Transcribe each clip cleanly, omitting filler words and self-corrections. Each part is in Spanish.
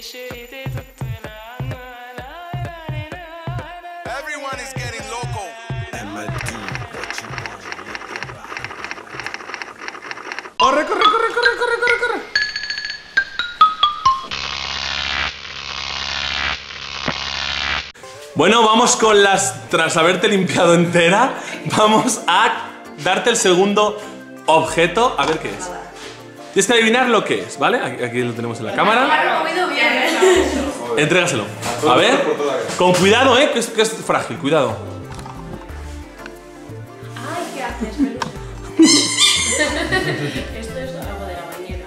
Everyone is getting loco. ¡Corre, corre, corre, corre, corre, corre, corre! Bueno, vamos con las... Tras haberte limpiado entera, vamos a darte el segundo objeto. A ver qué es. Tienes que adivinar lo que es, ¿vale? Aquí lo tenemos en la cámara. Entrégaselo. A ver. Con cuidado, que es frágil. Cuidado. Ay, ¿qué haces, Esto es algo de la bañera.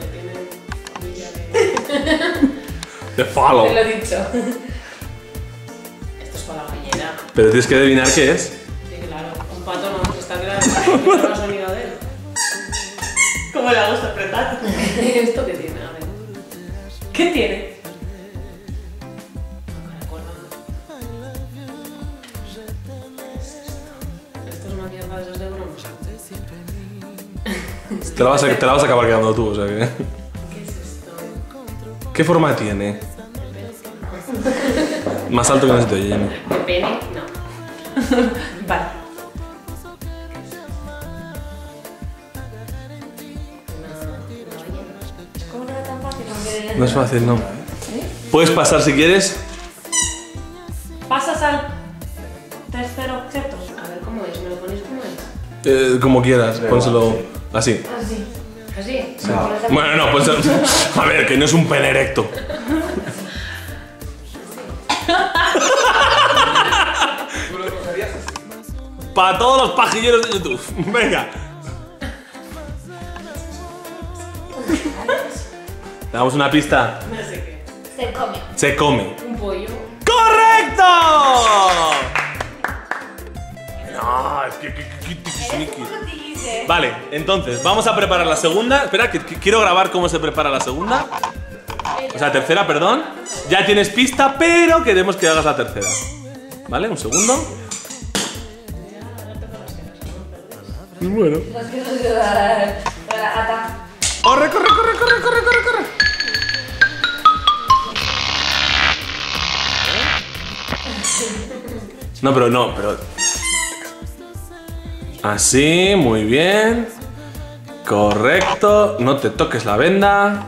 Joder, tiene Te follow. Te lo he dicho. Esto es para la bañera. Pero tienes que adivinar qué es. Sí, claro. Un pato no, está claro. No ha sonido de él. ¿Cómo le gusta apretar? ¿Esto qué tiene? A ver. ¿Qué tiene? Esto es una mierda de esos de bronce. Te la vas a acabar quedando tú, o sea que... ¿Qué es esto? ¿Qué forma tiene? Más alto que no se te oye, Jenny. ¿De pene? No. Vale. ¿Cómo no era tan fácil? Aunque... No es fácil, no. Puedes pasar si quieres. Pasas al tercer objeto. A ver cómo es, ¿me lo ponéis como es? Como quieras, pónselo así. Así. ¿Así? Bueno, no, pues... A ver, que no es un pene erecto. Para todos los pajilleros de YouTube. Venga. Le damos una pista. No sé qué. Se come. Se come. Un pollo. ¡Correcto! No, es que sneaky. Vale, entonces, vamos a preparar la segunda. Espera, que quiero grabar cómo se prepara la segunda. O sea, tercera, perdón. Ya tienes pista, pero queremos que hagas la tercera. ¿Vale? Un segundo. Bueno. ¡Corre, corre, corre, corre, corre, corre, corre! No, pero no, pero... Así, muy bien. Correcto. No te toques la venda.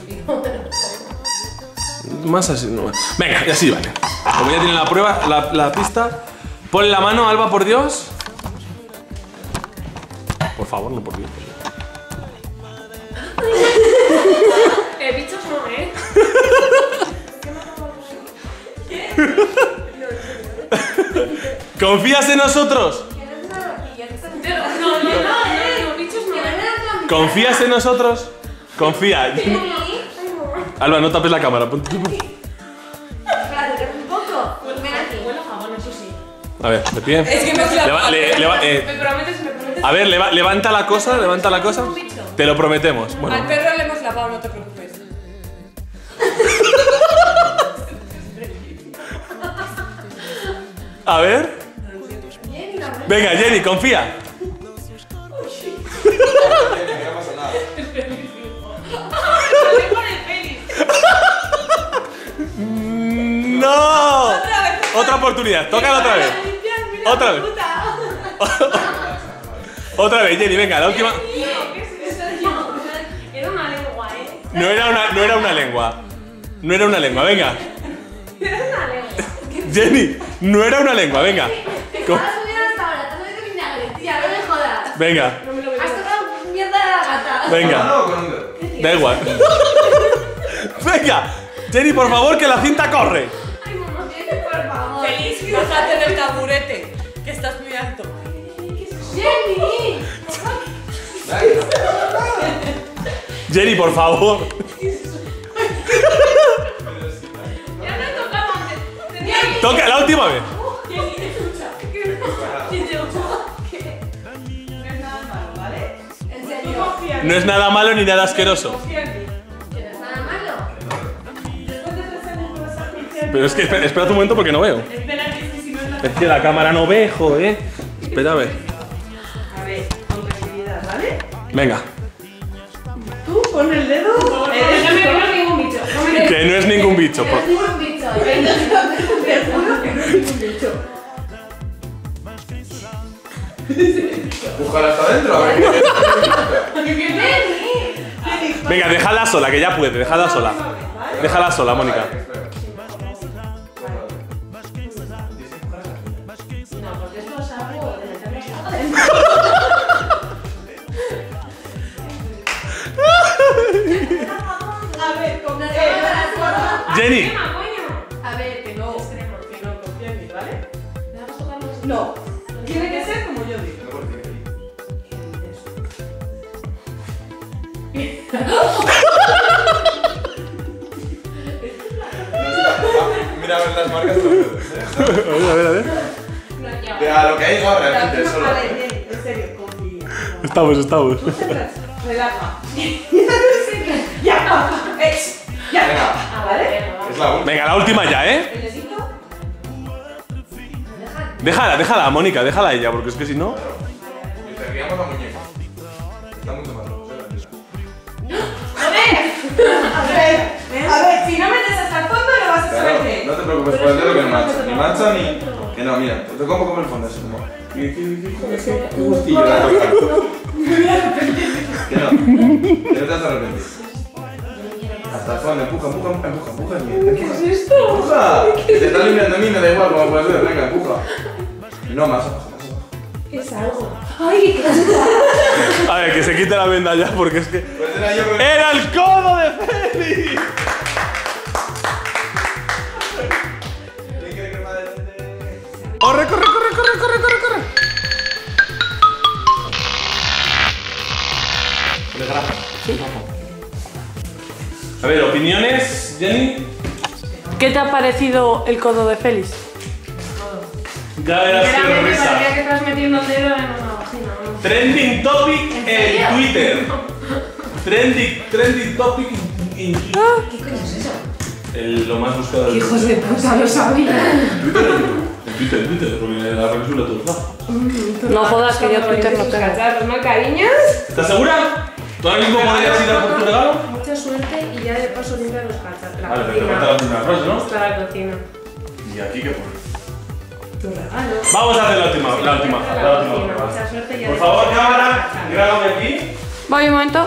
Más así, no. Venga, y así vale. Como ya tienen la prueba, la pista. Ponle la mano, Alba, por Dios. Por favor, no por Dios. Bichos no, ¿Confías en nosotros? No, bichos no. ¿Confías en nosotros? Confía. Alba, no tapes la cámara. Ponte. Espérate, un poco. Ven aquí. Huele a jabón, eso sí. A ver, de pie. Es que me Me prometes, me prometes. A ver, levanta la cosa, levanta la cosa. Te lo prometemos. Al Bueno. perro le hemos lavado, no te preocupes. A ver. Venga, Jenny, confía. ¡No! Otra oportunidad, tócala otra vez. Otra vez. Otra vez, Jenny, venga, la última. Era una lengua, No era una lengua. No era una lengua, venga. Era una lengua. Jenny, no era una lengua, venga. Estaba subiendo hasta ahora, estás de vinagre, tía, no me jodas. Venga, Has tocado mierda de la gata. venga. Da igual. Venga, Jenny, por favor, que la cinta corre. Ay, mamá, por favor. Feliz, bájate del taburete, que estás muy alto. Jenny. Jenny, por favor. Ya no he tocado antes. Tenía que... Toca la última vez. En serio. No es nada malo ni nada asqueroso. Que no es nada malo. Pero es que espera un momento porque no veo. Espera, que si no es la... Es que la cámara no ve, joder. Espera a ver. A ver, con tranquilidad, ¿vale? Venga. Tú pon el dedo. No me veo ningún bicho. Que no es bicho. Pero es un bicho. Te juro que no es un bicho. Búscala hasta adentro, a ver qué. Venga, déjala sola, que ya puede, déjala sola. Déjala sola, Mónica. No, porque esto es algo de meternos A ver, con Jenny. A ver, que no. que no confía en mí, ¿vale? ¿Dejamos tocarnos? No. Tiene que ser como yo digo. Mira a ver las marcas de los dedos. A ver. Vea lo que hay realmente, solo. A ver, Jenny, en serio, confía. Estamos. Tú centras, relaja. Ya, ya. Venga, ¿Vale? es la última. Venga, la última ya, ¿eh? ¿El besito? Déjala, Mónica, déjala a ella, porque es que si no. Y te guiamos la muñeca. Está mucho más lejos, A ver, si no metes hasta el fondo lo vas a saber Claro, qué. no te preocupes por el dedo que no mancha. Ni mancha ni. Que no, mira. Te como el fondo, es como. Qué gustillo la toca. Que no. Que no te vas a arrepentir. Hasta el fondo, empuja. ¿Qué es esto? ¡Empuja! Que te estás limpiando a mí, me da igual como puedes ver. Venga, empuja. No, más abajo. Es algo. Ay, qué cosa. A ver, que se quite la venda ya, porque es que. Pues era yo con ¡Era el codo de Félix! ¡Corre! A ver, opiniones, Jenny. ¿Qué te ha parecido el codo de Félix? Ya verás qué Sinceramente, risa. parecía que estás metiendo el dedo en una vagina. Trending topic en Twitter. Trending topic en Twitter. ¿Qué coño es eso? Lo más buscado del Hijos de puta, lo sabía. En Twitter, porque la revisura a todos lados. No jodas que yo Twitter no tengo. Cacharros, ¿no, cariños? ¿Estás segura? ¿Tú ahora mismo podrías ir a por tu regalo? Mucha suerte y ya de paso limpia los cacharros. La Vale, pero te falta la primera frase, ¿no? Está la cocina. ¿Y aquí qué pone? Tu regalo. Vamos a hacer la última. Mucha suerte y ya Por de favor, paso- cámara, grábame aquí. Voy un momento.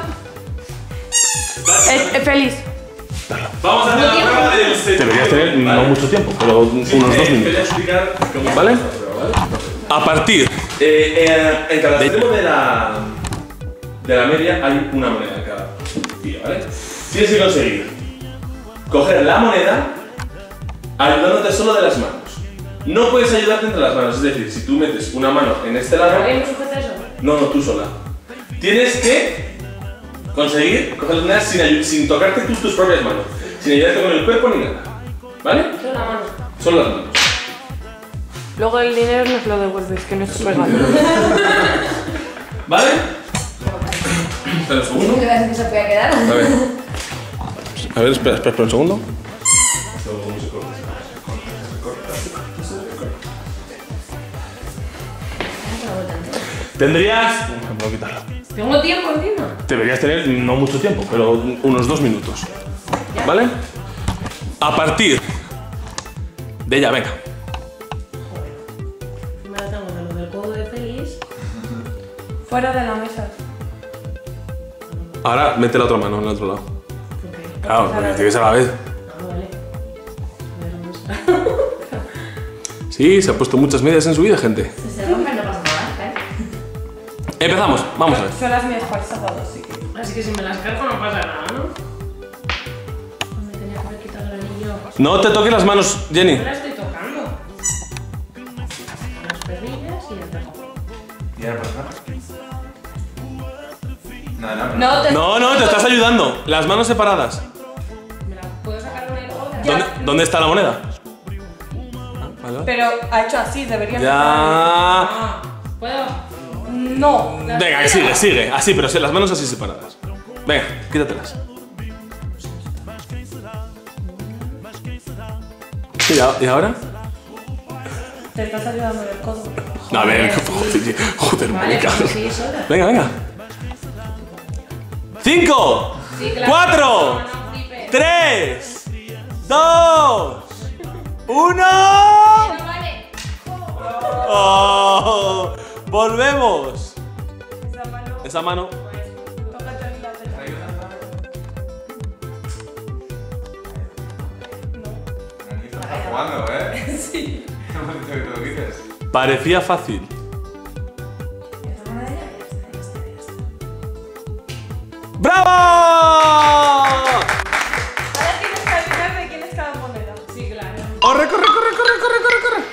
Feliz. Vamos a hacer la prueba del sentido. Deberías tener no mucho tiempo, pero unos 2 minutos. Explicar cómo ¿vale? A partir, en cada extremo de la media hay una moneda en cada tiro, ¿vale? Tienes que conseguir coger la moneda ayudándote solo de las manos. No puedes ayudarte entre las manos, es decir, si tú metes una mano en este lado. ¿Alguien me sujeta eso? No, tú sola. Tienes que conseguir coger las monedas sin tocarte tus propias manos, sin ayudarte con el cuerpo ni nada. ¿Vale? Solo la mano. Solo las manos. Luego el dinero nos lo devuelves, que no es tu regalo. ¿Vale? Espera un segundo. ¿Qué vas a que se puede quedar? A ver, espera un segundo. Tendrías. Voy a quitarlo. Tengo tiempo encima. Deberías tener no mucho tiempo, pero unos 2 minutos. ¿Vale? A partir de ella, venga. Me la tengo de lo del codo de Félix. Fuera de la mesa. Ahora mete la otra mano en el otro lado. Claro, porque tiene que ser a la vez. Ah, vale. A ver, ¿dónde está? Sí, se ha puesto muchas medias en su vida, gente. Si se rompe no pasa nada, ¿eh? Empezamos, vamos a ver. Son las mías para el sábado, así que si me las cargo no pasa nada, ¿no? Me tenía que haber quitado el anillo. No te toques las manos, Jenny. No la estoy tocando. Las perrillas y ya está. ¿Y ahora pasa nada? Nada. No, No, te estás ayudando. Las manos separadas. ¿Me la puedo sacar con el codo? ¿Dónde está la moneda? Vale. Pero ha hecho así, debería Ya. ¿Puedo? No. Venga, que sigue. Así, pero las manos así separadas. Venga, quítatelas. ¿Y ahora? Te estás ayudando del codo. A ver, joder, Vale, Mónica. pues sí, sola. Venga. 5, Sí, claro. 4, No, no flipes. 3, 2, 1. Vale. Oh, volvemos. Esa mano. Estás jugando, ¿eh? Sí. ¿Qué te lo dices? Parecía fácil. ¡Bravo! Ahora tienes que adivinar de quién es cada moneda. Sí, claro. ¡Corre, corre, corre, corre, corre, corre, corre!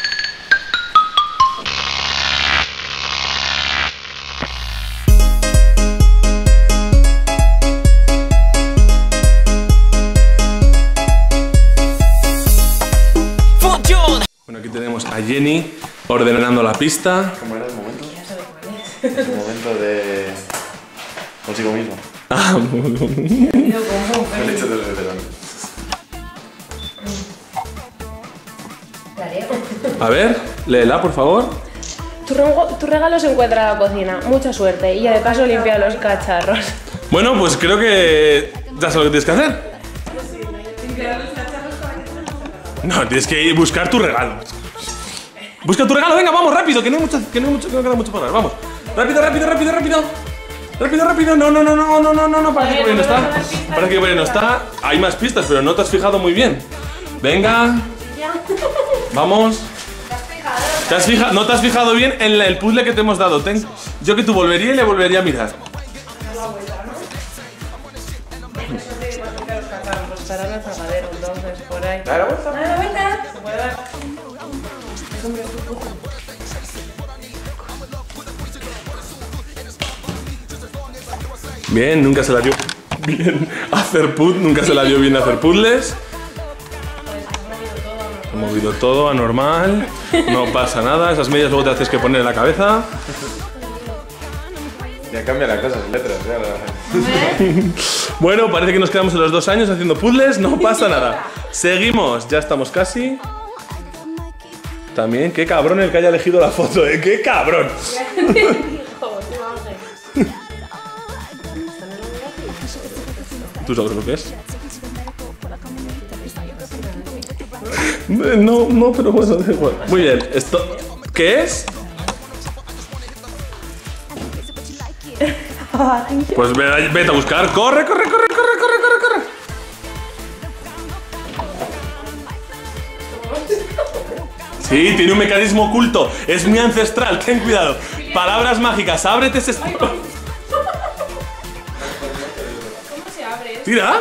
Bueno, aquí tenemos a Jenny ordenando la pista. ¿Cómo era el momento? Ya sabes cuál es. El momento de... consigo mismo. Me he hecho de los veteranos. A ver, léela, por favor. Tu regalo se encuentra en la cocina. Mucha suerte. Y de paso limpia los cacharros. Bueno, pues creo que ya sabes lo que tienes que hacer. No, tienes que ir a buscar tu regalo. Busca tu regalo, venga, vamos, rápido, que no queda mucho por hablar. Vamos. Rápido, rápido, rápido, rápido. Rápido, rápido. No, parece que por ahí no está. Parece que por ahí no está. Hay más pistas, pero no te has fijado muy bien. Venga. Vamos. ¿No te has fijado bien en el puzzle que te hemos dado? Yo que tú volvería y le volvería a mirar. Estará en el fregadero, entonces, por ahí. ¿Da la vuelta? ¡Da la vuelta! Se puede dar. Bien, nunca se la dio bien hacer nunca se la dio bien hacer puzzles. He movido todo, anormal. No pasa nada, esas medias luego te haces que poner en la cabeza. Ya cambia la cosa, las letras, ya. Bueno, parece que nos quedamos en los 2 años haciendo puzzles, no pasa nada. Seguimos, ya estamos casi. También, qué cabrón el que haya elegido la foto, ¿eh? ¡Qué cabrón! ¿Tú sabes lo que es? No, pero bueno, da igual. Muy bien, esto... ¿Qué es? Pues vete a buscar. ¡Corre, corre, corre, corre, corre, corre, corre! Sí, tiene un mecanismo oculto. Es muy ancestral, ten cuidado. Palabras mágicas, ábrete ese... ¿Cómo se abre? Tira.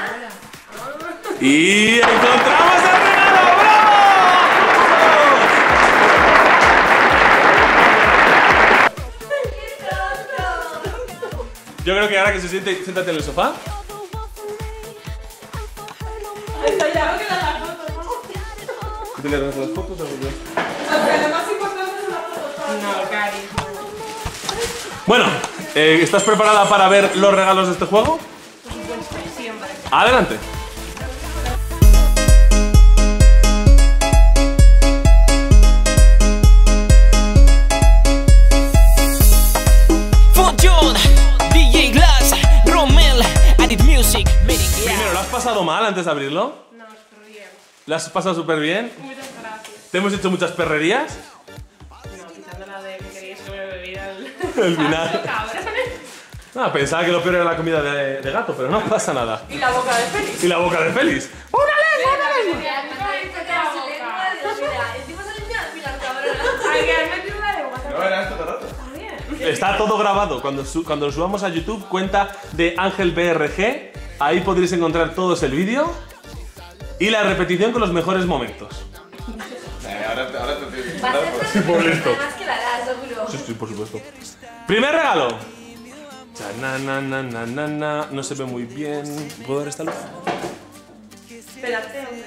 Y encontramos el regalo. ¡Bravo! Yo creo que ahora que se siente, siéntate en el sofá. Está ya, que las fotos, ¿no? ¿Te le das las fotos o yo? O sea, lo más importante es la foto. No, Cari. Bueno, ¿estás preparada para ver los regalos de este juego? Siempre. Adelante. Primero, ¿lo has pasado mal antes de abrirlo? No, súper bien. ¿Lo has pasado súper bien? Muchas gracias. ¿Te hemos hecho muchas perrerías? No, quitando la de que queríais que me bebiera El final. Cabrones. No, pensaba que lo peor era la comida de gato, pero no pasa nada. Y la boca de Félix. ¿Y la boca de Félix? ¡Una lengua, una lengua! Encima se limpia el pilar, cabrón. Ay, que has metido la lengua. No, era esto todo el rato. Está todo grabado. Cuando lo subamos a YouTube, cuenta de Ángel BRG. Ahí podréis encontrar todos el vídeo y la repetición con los mejores momentos. Ahora te tienes que Va a contar, pues. ser por listo. más que la edad, seguro. Sí, por supuesto. Primer regalo. Chananananana. No se ve muy bien. ¿Puedo dar esta luz? Espérate, hombre.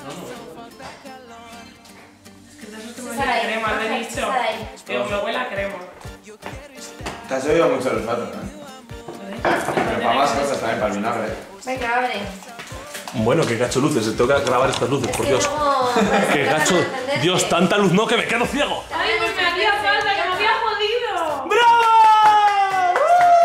Es que entonces me huele a crema, lo he dicho. Que me huele a crema. Te has oído mucho el olfato, ¿no? Pero para más cosas también, para el vinagre. Venga, abre. Bueno, qué gacho luces. Tengo que grabar estas luces, por Dios. Qué gacho. Dios, tanta luz no que me quedo ciego. Ay, pues me hacía falta, que me había jodido. ¡Bravo!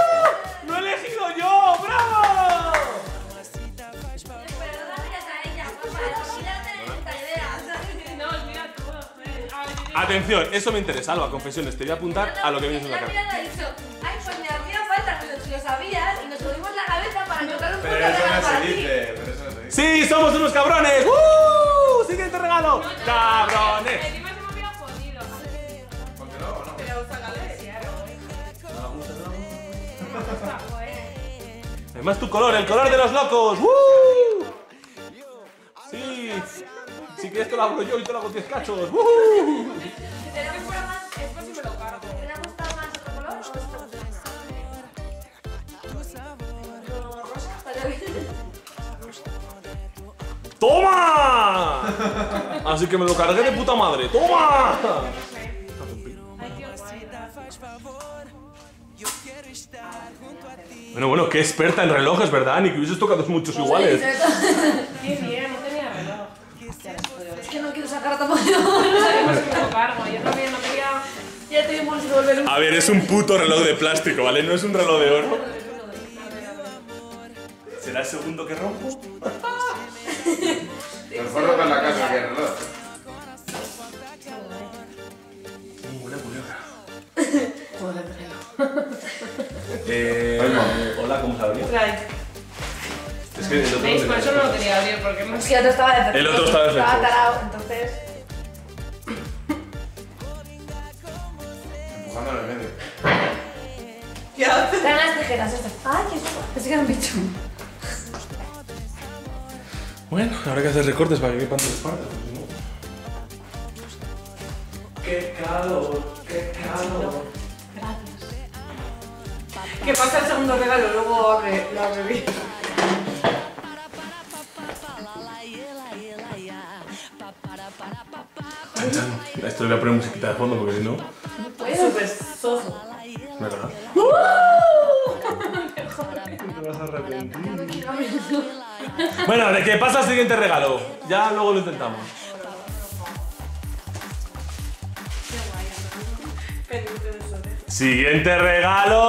¡Lo he elegido yo! ¡Bravo! Pero gracias a ella. No, mira tú. Atención, eso me interesa, Alba, confesiones. Te voy a apuntar a lo que vienes en la cara. Ay, pues me hacía falta, si lo sabías, y nos jodimos la cabeza para tocar un puto Pero eso regalo no para se ti. dice, pero eso no se dice. ¡Sí, somos unos cabrones! ¡Siguiente regalo! ¡Cabrones! Encima se me había jodido. ¿Por qué no? ¿O no? Pero sácale. Además tu color, el color de los locos. Sí. Si quieres te lo hago yo y te lo hago 10 cachos. ¿Te lo gusta más? Es por si me lo cargo. ¿Te ha gustado más otro color o esto? ¡Toma! Así que me lo cargué de puta madre. ¡Toma! Ay, qué guay. Bueno, qué experta en relojes, ¿verdad? Ni que hubieses tocado muchos iguales. Qué bien, no tenía reloj. Es que no quiero sacar tampoco. No sabemos si me lo cargo. Yo también no quería. Ya tuvimos que volver un... A ver, es un puto reloj de plástico, ¿vale? No es un reloj de oro. ¿Será el segundo que rompo? Mejor romper la casa que el reloj. Buena culebra. Ay, hola, ¿cómo se abrió? Trae. Es que el otro ¿Veis? Por eso no lo quería abrir, porque no Es que el otro estaba defectuoso. El otro estaba defectuoso. Estaba tarado, entonces... Empujándolo en medio. ¿Qué haces? Traen las tijeras estas. Ay, qué suave. Pensé que era un bicho. Bueno, habrá que hacer recortes para que quepan tres partes. ¡Qué calor! ¡Qué calor! Que pasa el segundo regalo, luego abre la bebida. Esto le voy a poner musiquita de fondo porque si no. Súper soso. ¿Verdad? Te vas a arrepentir. Bueno, de que pasa el siguiente regalo. Ya luego lo intentamos. Pendiente de eso. Siguiente regalo.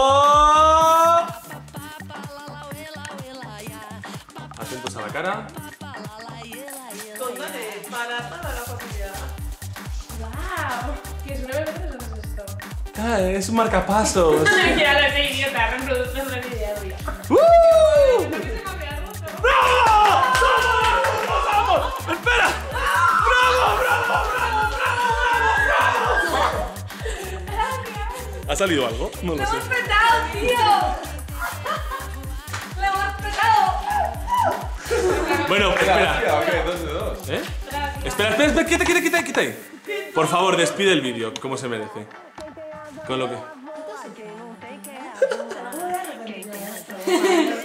Atentos a la cara. Condones para toda la familia. ¡Wow! ¿Qué es una bebé? ¿Qué es esto? Ah, es un marcapasos. Ya lo sé, idiota, reproduces la idea, tío. ¡Espera! ¡Bravo! ¿Ha salido algo? No lo sé. ¡Lo hemos petado, tío! ¡Lo hemos petado! Bueno, espera. Ok, 2 de 2. ¿Eh? Espera, quita ahí. Por favor, despide el vídeo, como se merece. Con lo que...